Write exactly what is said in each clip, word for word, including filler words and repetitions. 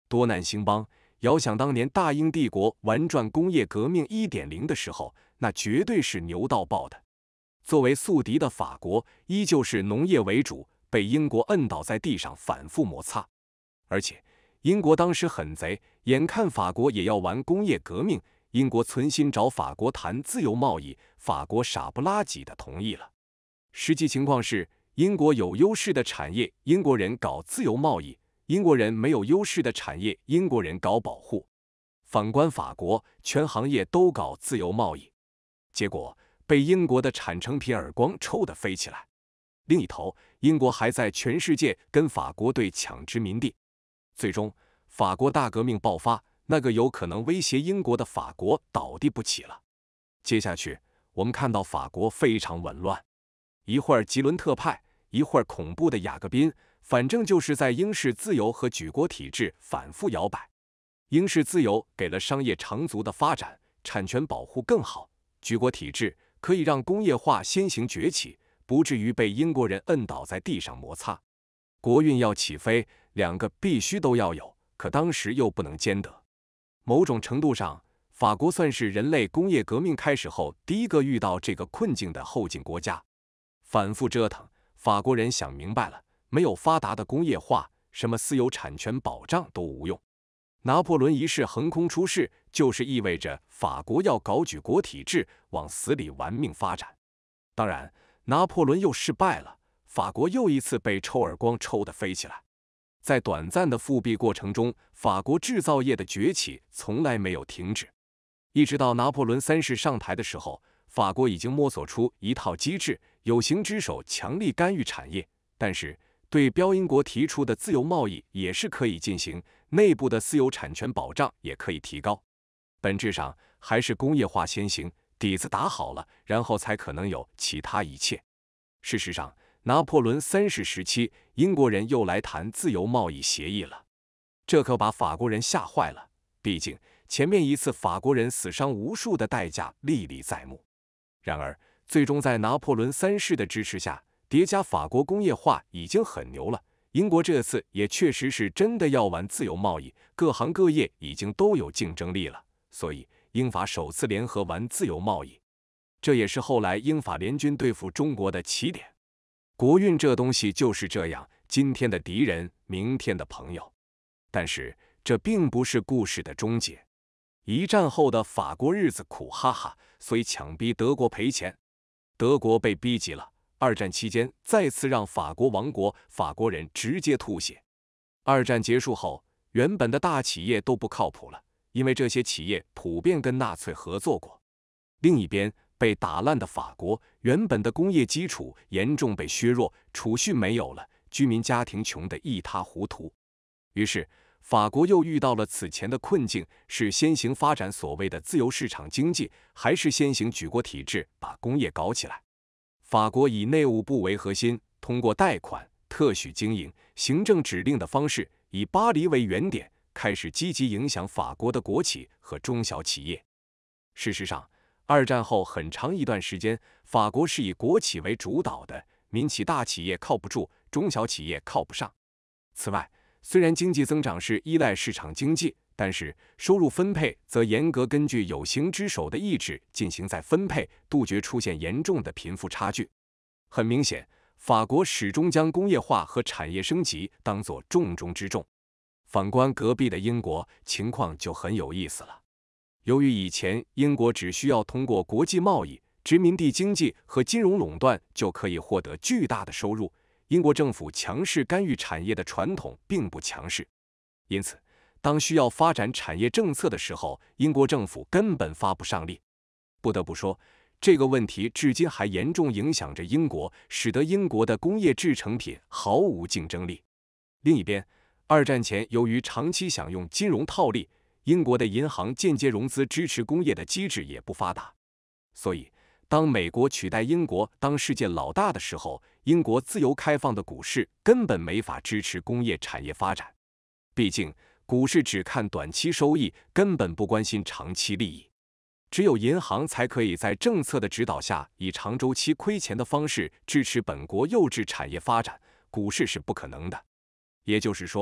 多难兴邦。遥想当年大英帝国玩转工业革命 一点零 的时候，那绝对是牛到爆的。作为宿敌的法国，依旧是农业为主，被英国摁倒在地上反复摩擦。而且英国当时很贼，眼看法国也要玩工业革命，英国存心找法国谈自由贸易，法国傻不拉几的同意了。实际情况是，英国有优势的产业，英国人搞自由贸易；英国人没有优势的产业，英国人搞保护。反观法国，全行业都搞自由贸易，结果被英国的产成品耳光抽得飞起来。另一头，英国还在全世界跟法国对抢殖民地。最终，法国大革命爆发，那个有可能威胁英国的法国倒地不起了。接下去，我们看到法国非常紊乱，一会儿吉伦特派，一会儿恐怖的雅各宾，反正就是在英式自由和举国体制反复摇摆。英式自由给了商业长足的发展，产权保护更好；举国体制可以让工业化先行崛起，不至于被英国人摁倒在地上摩擦。国运要起飞，两个必须都要有，可当时又不能兼得。某种程度上，法国算是人类工业革命开始后第一个遇到这个困境的后进国家。反复折腾，法国人想明白了，没有发达的工业化，什么私有产权保障都无用。拿破仑一世横空出世，就是意味着法国要搞举国体制，往死里玩命发展。当然，拿破仑又失败了，法国又一次被抽耳光抽得飞起来。在短暂的复辟过程中，法国制造业的崛起从来没有停止。一直到拿破仑三世上台的时候，法国已经摸索出一套机制，有形之手强力干预产业，但是对标英国提出的自由贸易也是可以进行，内部的私有产权保障也可以提高。本质上还是工业化先行，底子打好了，然后才可能有其他一切。事实上，拿破仑三世时期，英国人又来谈自由贸易协议了，这可把法国人吓坏了。毕竟前面一次法国人死伤无数的代价历历在目。然而，最终在拿破仑三世的支持下，叠加法国工业化已经很牛了。英国这次也确实是真的要玩自由贸易，各行各业已经都有竞争力了，所以英法首次联合玩自由贸易，这也是后来英法联军对付中国的起点。国运这东西就是这样，今天的敌人，明天的朋友。但是这并不是故事的终结。一战后的法国日子苦哈哈，所以强逼德国赔钱。德国被逼急了，二战期间再次让法国亡国，法国人直接吐血。二战结束后，原本的大企业都不靠谱了，因为这些企业普遍跟纳粹合作过。另一边，被打烂的法国，原本的工业基础严重被削弱，储蓄没有了，居民家庭穷得一塌糊涂。于是，法国又遇到了此前的困境，是先行发展所谓的自由市场经济，还是先行举国体制把工业搞起来？法国以内务部为核心，通过贷款、特许经营、行政指令的方式，以巴黎为原点，开始积极影响法国的国企和中小企业。事实上，二战后很长一段时间，法国是以国企为主导的，民企大企业靠不住，中小企业靠不上。此外，虽然经济增长是依赖市场经济，但是收入分配则严格根据有形之手的意志进行再分配，杜绝出现严重的贫富差距。很明显，法国始终将工业化和产业升级当作重中之重。反观隔壁的英国，情况就很有意思了。由于以前英国只需要通过国际贸易、殖民地经济和金融垄断就可以获得巨大的收入，英国政府强势干预产业的传统并不强势。因此，当需要发展产业政策的时候，英国政府根本发不上力。不得不说，这个问题至今还严重影响着英国，使得英国的工业制成品毫无竞争力。另一边，二战前由于长期享用金融套利，英国的银行间接融资支持工业的机制也不发达。所以，当美国取代英国当世界老大的时候，英国自由开放的股市根本没法支持工业产业发展。毕竟，股市只看短期收益，根本不关心长期利益。只有银行才可以在政策的指导下，以长周期亏钱的方式支持本国幼稚产业发展，股市是不可能的。也就是说，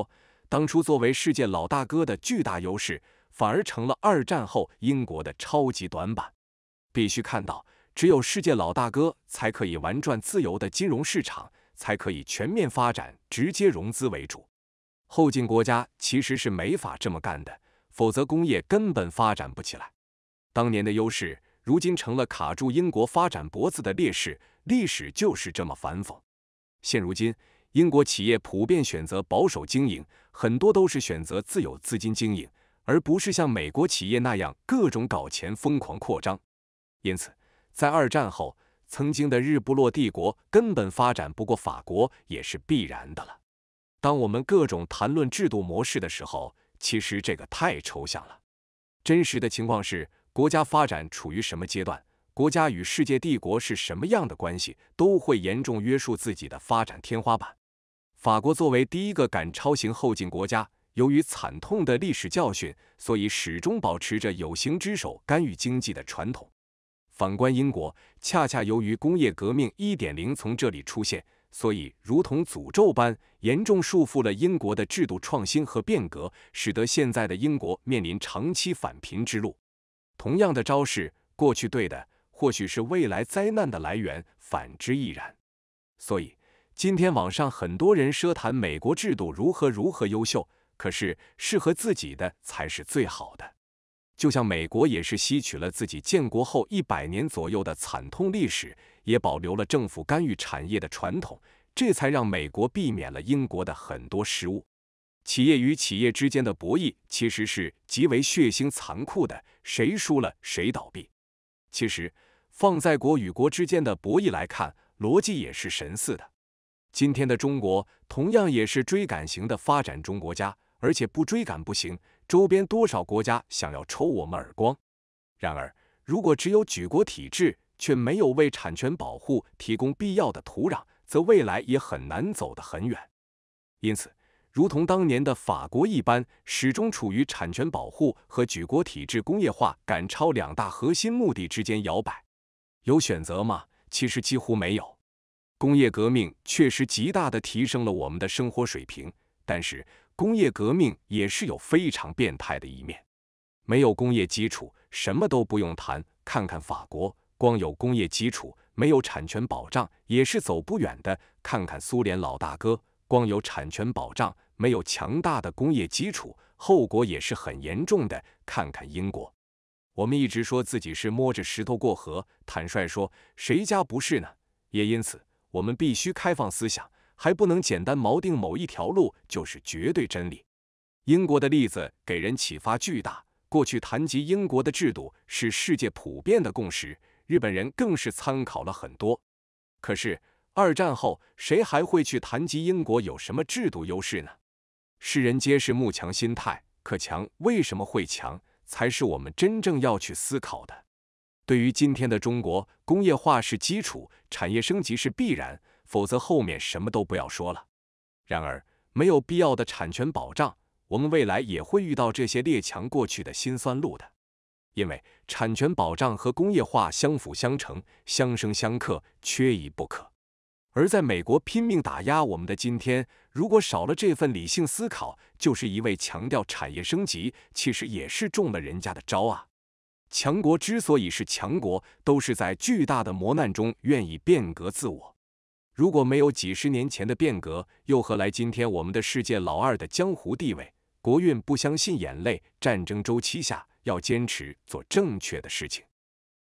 当初作为世界老大哥的巨大优势，反而成了二战后英国的超级短板。必须看到，只有世界老大哥才可以玩转自由的金融市场，才可以全面发展直接融资为主。后进国家其实是没法这么干的，否则工业根本发展不起来。当年的优势，如今成了卡住英国发展脖子的劣势，历史就是这么反讽。现如今，英国企业普遍选择保守经营，很多都是选择自有资金经营，而不是像美国企业那样各种搞钱疯狂扩张。因此，在二战后，曾经的日不落帝国根本发展不过法国，也是必然的了。当我们各种谈论制度模式的时候，其实这个太抽象了。真实的情况是，国家发展处于什么阶段，国家与世界帝国是什么样的关系，都会严重约束自己的发展天花板。法国作为第一个赶超型后进国家，由于惨痛的历史教训，所以始终保持着有形之手干预经济的传统。反观英国，恰恰由于工业革命 一点零 从这里出现，所以如同诅咒般严重束缚了英国的制度创新和变革，使得现在的英国面临长期返贫之路。同样的招式，过去对的或许是未来灾难的来源，反之亦然。所以今天网上很多人奢谈美国制度如何如何优秀，可是适合自己的才是最好的。就像美国也是吸取了自己建国后一百年左右的惨痛历史，也保留了政府干预产业的传统，这才让美国避免了英国的很多失误。企业与企业之间的博弈其实是极为血腥残酷的，谁输了谁倒闭。其实放在国与国之间的博弈来看，逻辑也是神似的。今天的中国同样也是追赶型的发展中国家，而且不追赶不行，周边多少国家想要抽我们耳光。然而，如果只有举国体制，却没有为产权保护提供必要的土壤，则未来也很难走得很远。因此，如同当年的法国一般，始终处于产权保护和举国体制工业化赶超两大核心目的之间摇摆。有选择吗？其实几乎没有。工业革命确实极大地提升了我们的生活水平，但是工业革命也是有非常变态的一面。没有工业基础，什么都不用谈。看看法国，光有工业基础，没有产权保障，也是走不远的。看看苏联老大哥，光有产权保障，没有强大的工业基础，后果也是很严重的。看看英国，我们一直说自己是摸着石头过河，坦率说，谁家不是呢？也因此，我们必须开放思想，还不能简单锚定某一条路就是绝对真理。英国的例子给人启发巨大，过去谈及英国的制度是世界普遍的共识，日本人更是参考了很多。可是二战后，谁还会去谈及英国有什么制度优势呢？世人皆是慕强心态，可强为什么会强，才是我们真正要去思考的。对于今天的中国，工业化是基础，产业升级是必然，否则后面什么都不要说了。然而，没有必要的产权保障，我们未来也会遇到这些列强过去的辛酸路的。因为产权保障和工业化相辅相成，相生相克，缺一不可。而在美国拼命打压我们的今天，如果少了这份理性思考，就是一味强调产业升级，其实也是中了人家的招啊。强国之所以是强国，都是在巨大的磨难中愿意变革自我。如果没有几十年前的变革，又何来今天我们的世界老二的江湖地位？国运不相信眼泪，战争周期下要坚持做正确的事情。